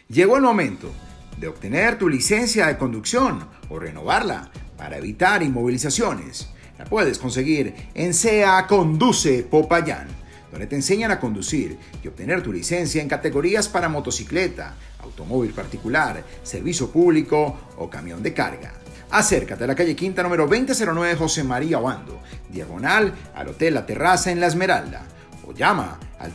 Llegó el momento de obtener tu licencia de conducción o renovarla para evitar inmovilizaciones. La puedes conseguir en SEA Conduce Popayán, donde te enseñan a conducir y obtener tu licencia en categorías para motocicleta, automóvil particular, servicio público o camión de carga. Acércate a la calle Quinta número 2009 José María Obando, diagonal al Hotel La Terraza en La Esmeralda, o llama al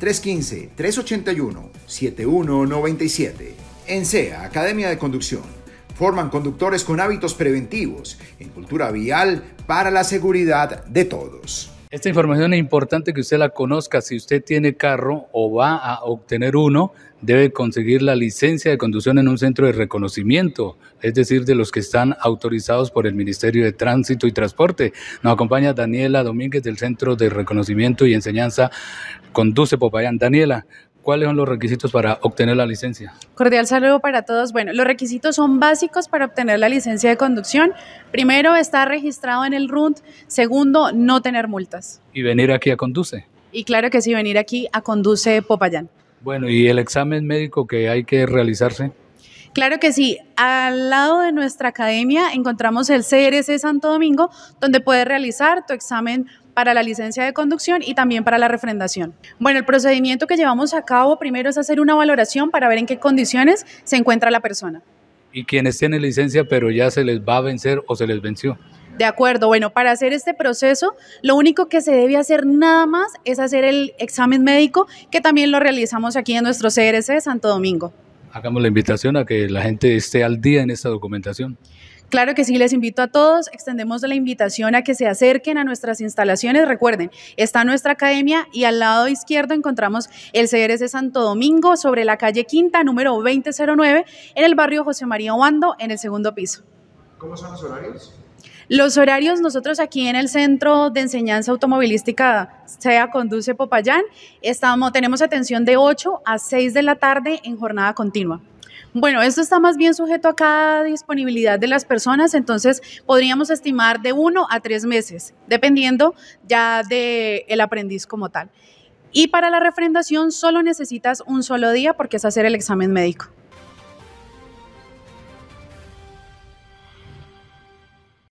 315-381-7197. En SEA Academia de Conducción, forman conductores con hábitos preventivos en cultura vial para la seguridad de todos. Esta información es importante que usted la conozca. Si usted tiene carro o va a obtener uno, debe conseguir la licencia de conducción en un centro de reconocimiento, es decir, de los que están autorizados por el Ministerio de Tránsito y Transporte. Nos acompaña Daniela Domínguez del Centro de Reconocimiento y Enseñanza Conduce Popayán. Daniela, ¿cuáles son los requisitos para obtener la licencia? Cordial saludo para todos. Bueno, los requisitos son básicos para obtener la licencia de conducción. Primero, estar registrado en el RUNT. Segundo, no tener multas. ¿Y venir aquí a Conduce? Y claro que sí, venir aquí a Conduce Popayán. Bueno, ¿y el examen médico que hay que realizarse? Claro que sí. Al lado de nuestra academia encontramos el CRC Santo Domingo, donde puedes realizar tu examen para la licencia de conducción y también para la refrendación. Bueno, el procedimiento que llevamos a cabo primero es hacer una valoración para ver en qué condiciones se encuentra la persona. ¿Y quienes tienen licencia pero ya se les va a vencer o se les venció? De acuerdo, bueno, para hacer este proceso, lo único que se debe hacer nada más es hacer el examen médico, que también lo realizamos aquí en nuestro CRC de Santo Domingo. Hagamos la invitación a que la gente esté al día en esta documentación. Claro que sí, les invito a todos, extendemos la invitación a que se acerquen a nuestras instalaciones. Recuerden, está nuestra academia y al lado izquierdo encontramos el CRC Santo Domingo sobre la calle Quinta, número 2009, en el barrio José María Obando, en el segundo piso. ¿Cómo son los horarios? Los horarios, nosotros aquí en el Centro de Enseñanza Automovilística SEA Conduce Popayán, tenemos atención de 8 a 6 de la tarde en jornada continua. Bueno, esto está más bien sujeto a cada disponibilidad de las personas, entonces podríamos estimar de 1 a 3 meses, dependiendo ya del aprendiz como tal. Y para la refrendación solo necesitas un solo día porque es hacer el examen médico.